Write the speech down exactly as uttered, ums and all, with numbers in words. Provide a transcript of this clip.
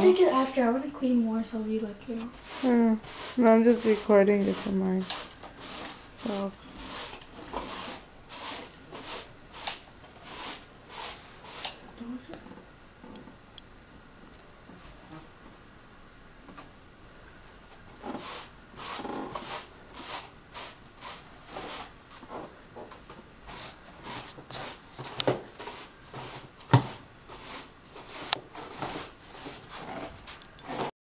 take it after. I want to clean more, so we like, you know. Hmm. No, I'm just recording it for mine. So.